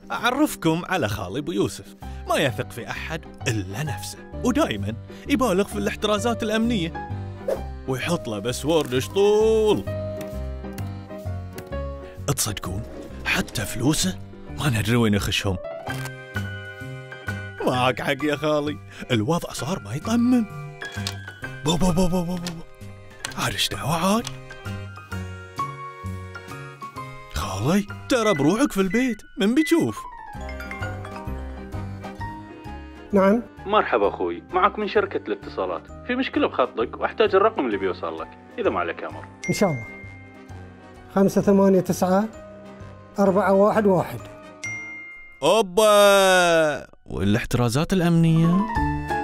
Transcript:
أعرفكم على خالي أبو يوسف، ما يثق في أحد إلا نفسه، ودائما يبالغ في الاحترازات الأمنية ويحط له باسورد شطول. تصدقون حتى فلوسه ما ندري وين يخشهم. معك حق يا خالي، الوضع صار ما يطمن. بو عاد ايش دعوة عاد؟ خالي ترى بروحك في البيت، من بيشوف؟ نعم. مرحبا أخوي، معك من شركة الاتصالات، في مشكلة بخطك وأحتاج الرقم اللي بيوصل لك، إذا ما عليك أمر. إن شاء الله. 589-411. أوبا، والاحترازات الأمنية؟